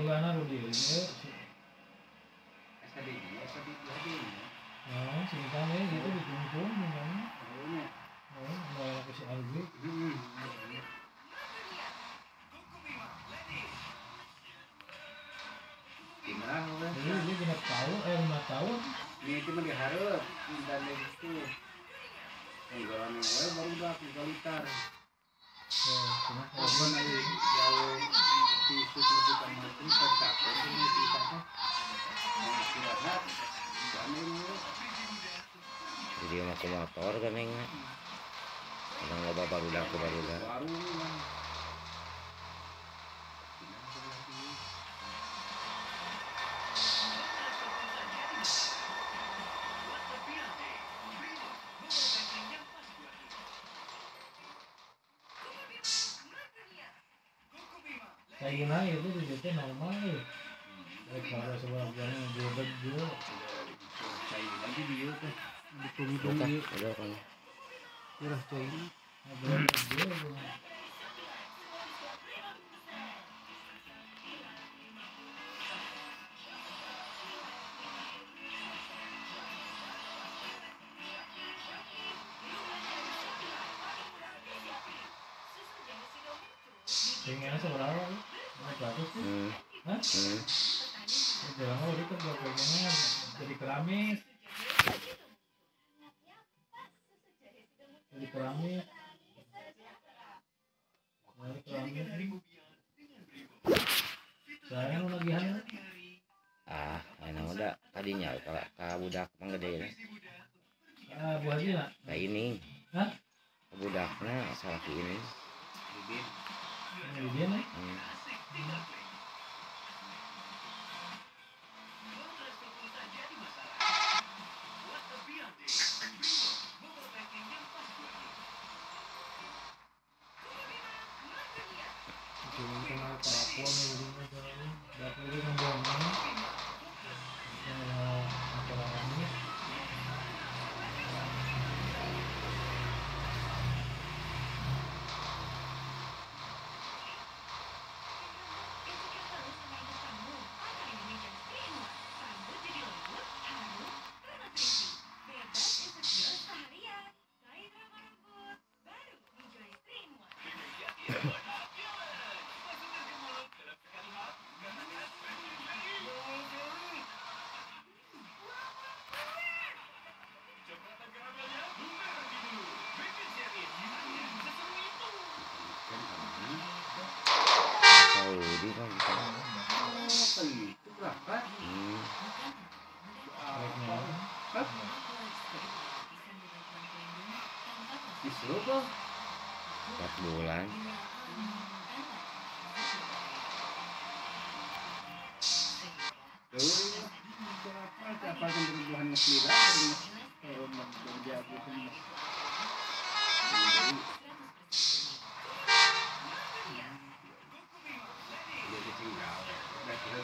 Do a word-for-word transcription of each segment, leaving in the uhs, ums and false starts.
juga naruh di ini. Asa di dia, asa di lagi. Nah, singkatnya gitu ditumpuk misalnya. Oh, mau aku si Albi. Hmm. Gimana udah? Jadi dia genap tahun, eh lima tahun. Ini cuma diharap dan itu. Penggalan yang gue baru udah penggalitar. Ya, cuma Apa lagi jauh tisu lebih macam tercapai ini kita kan istirahat jamin jadi aku motor kan neng kadang loba baru dah aku baru dah baru kan kayak gimana itu dijadinya normal ya. Baik kalau sebelah belakang dia berdua. cair lagi dia tuh udah kan udah kan udah cair Ngobrol berdua. Tinggalnya seberapa? Naik bagus tuh. hmm. Hah? Hmm. Jangan mau itu bagaimana jadi keramik. Jadi keramik. Dari keramik. Saya lagi hanya. Ah enak udah tadinya kalau ka budak panggede Ah, Bu Haji nak? kayak ini Hah? budaknya asal laki ini Ini dia nih. hmm. Cuma kena telepon jadinya jalan. Dapur ini ngomongnya. Eh, apa namanya? Saudi kan oh itu berapa hmm. hah disuruh kok empat bulan tuh apa apa kan perubahan muslihat kalau menjadi penuh jadi tinggal udah kita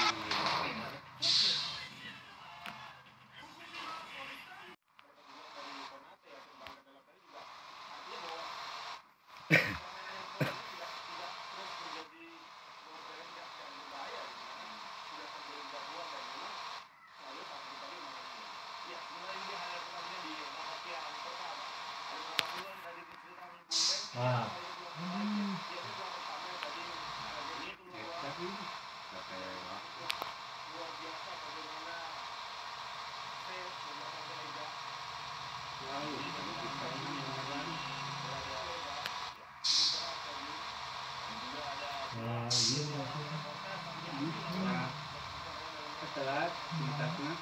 Nah. Hmm. tapi pakai lalu kita Nah, iya maksudnya. nah setelah tuntasnya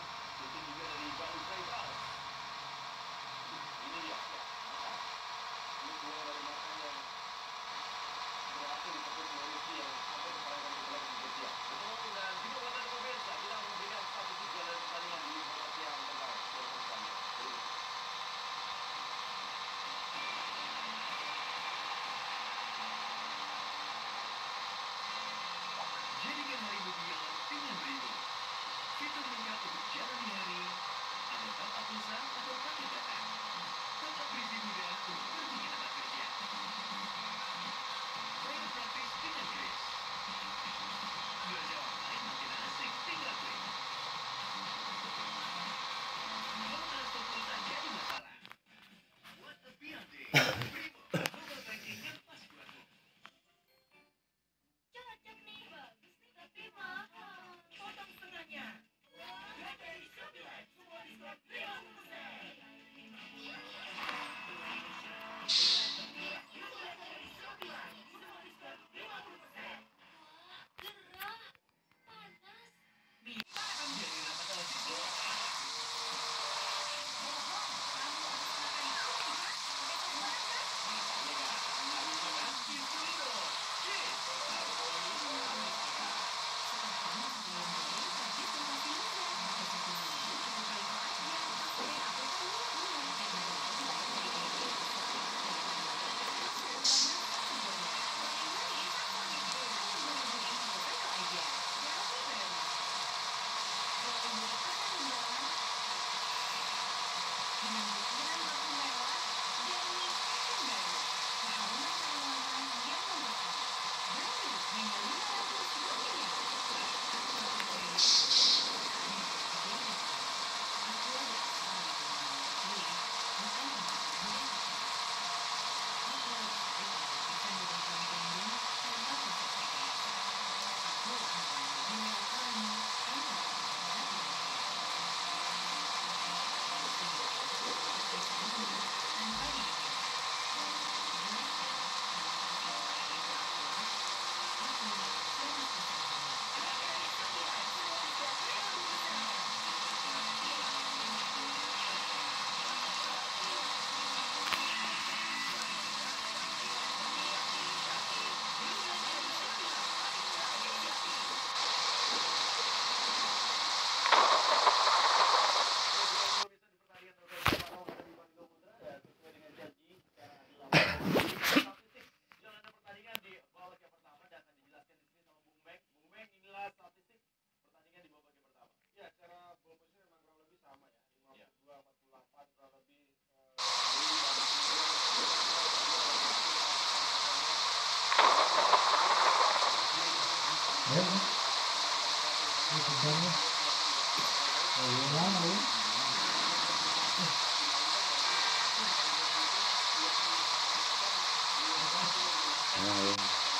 Jadikan hari rupiah dengan Ringo. Fitur minyak untuk jatuh Iya mah lu. Nah,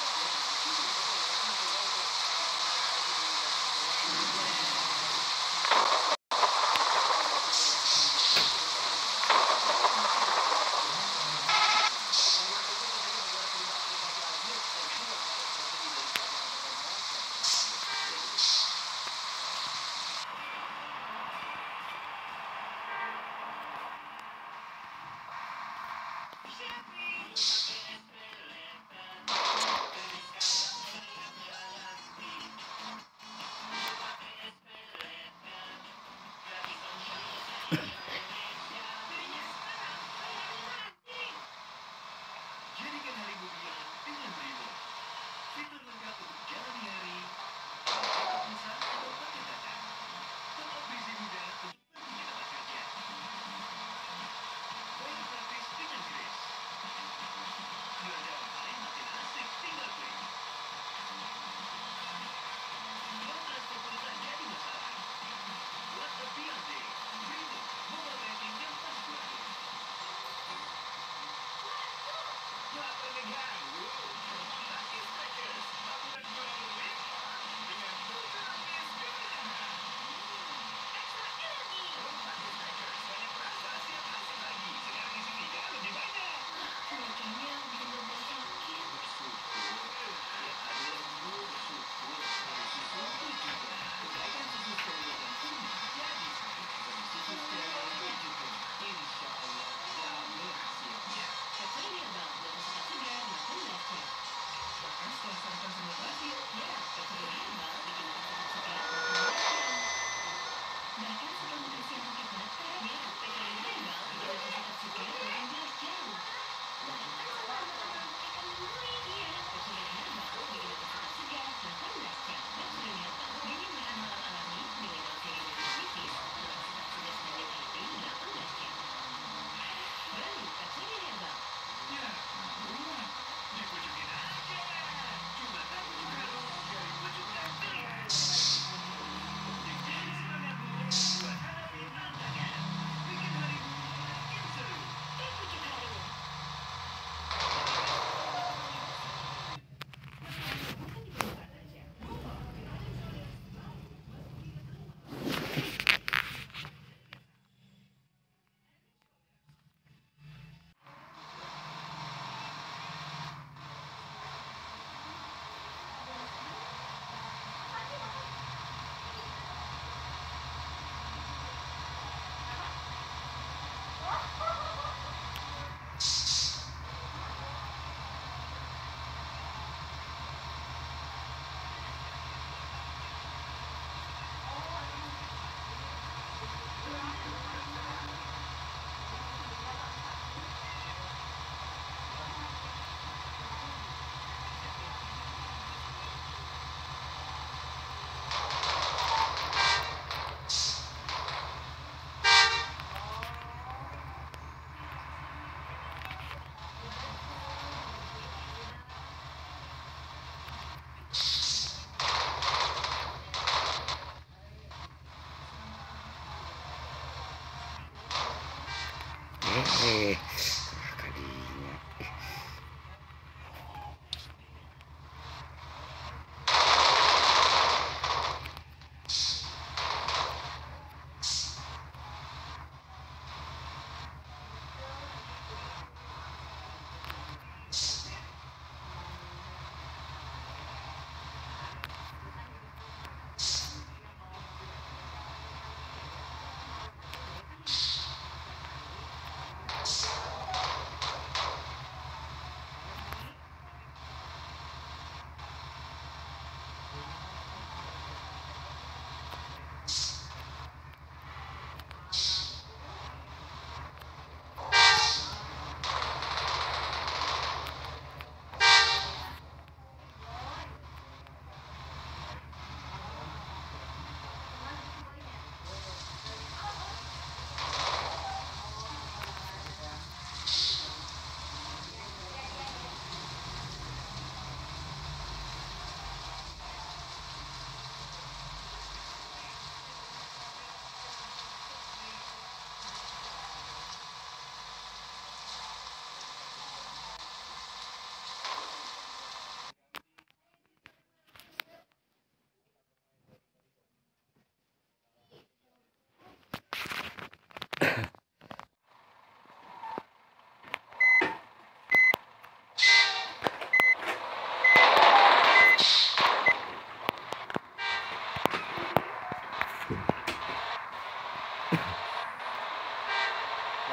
Jadikan harimu riang dengan Brimo. Fitur lengkap untuk jalani hari, usaha atau pakai data. Tetap busy muda untuk pergi ke tempat kerja. Poin praktis dengan Grace.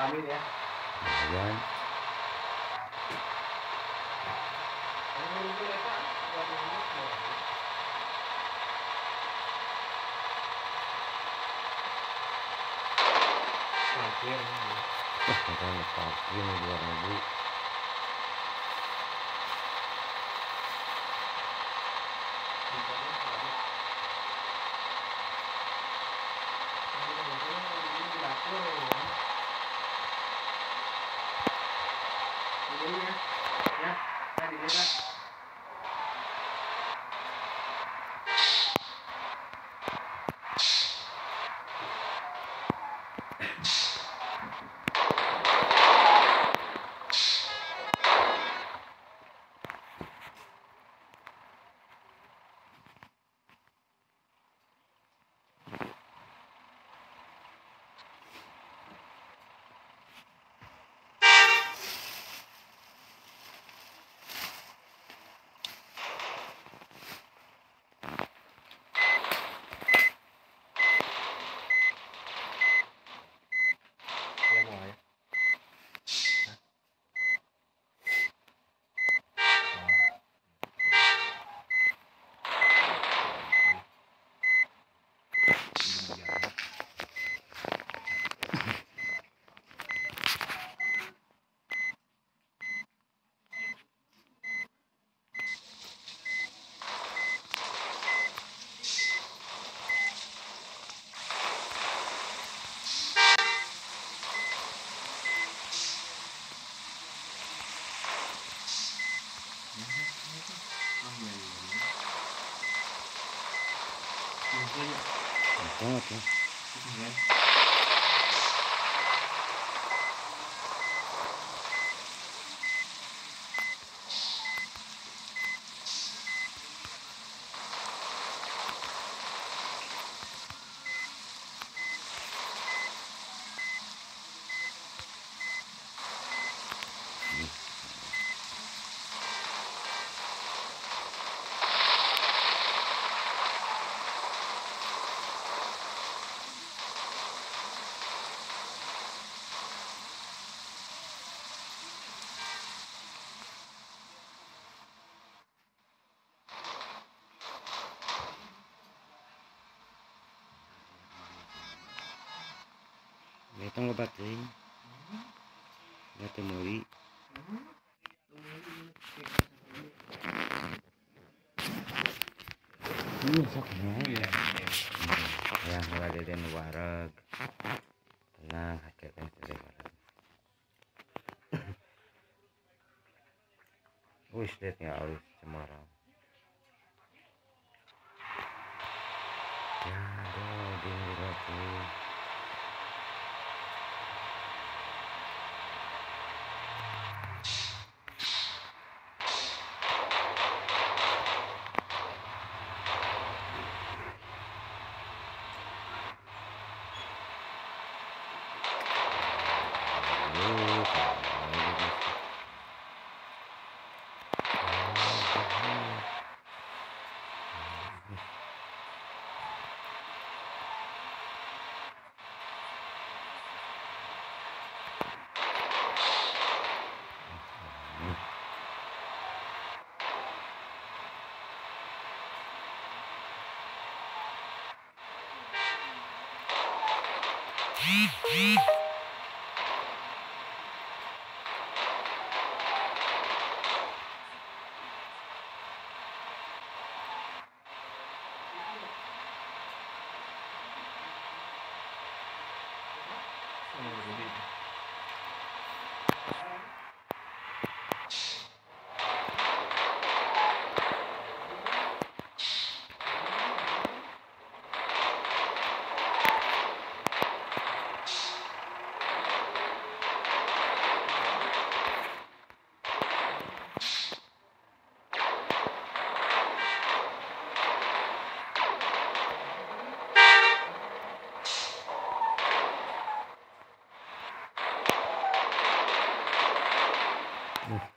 rame ya. lumayan. Parkir. Wah makanya parkir nih dua ribu. Dulu ya. Ya, tadi kita. Ya mau ya. Enak banget ya. Itu ngebat ting. Nggak temui. Ini sok ya. Ya nggak ada den wareg. Tenang, hakik kan ada wareg. Wis det ya alus Semarang. Ya aduh dingin tuh. Hmm.